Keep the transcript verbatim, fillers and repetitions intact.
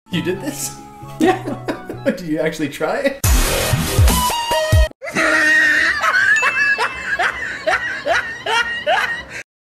You did this? Yeah. Did you actually try it?